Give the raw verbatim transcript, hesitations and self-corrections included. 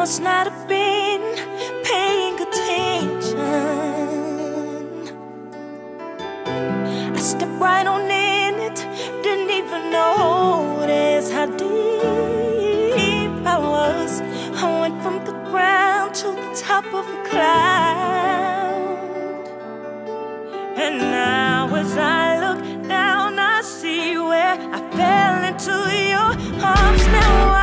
must not have been paying attention. I stepped right on in it, didn't even notice how deep I was. I went from the ground to the top of a cloud. And now as I look down, I see where I fell into your arms. Now